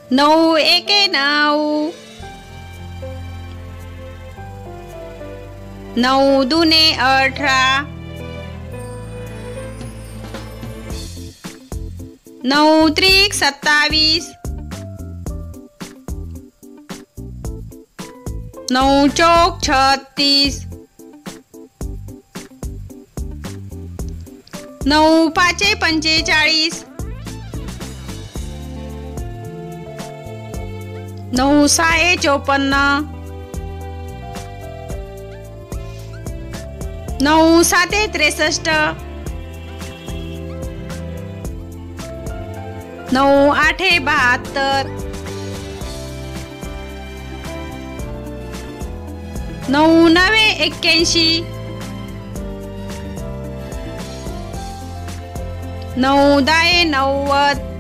9 एके 9, 9 दुने 18, 9 त्रिक 27, 9 चौक 36, 9 पाचे 45, 9 सहाये 54, 9 साते 63, 9 आठे 72, 9 नवे 81, 9 दाये 90,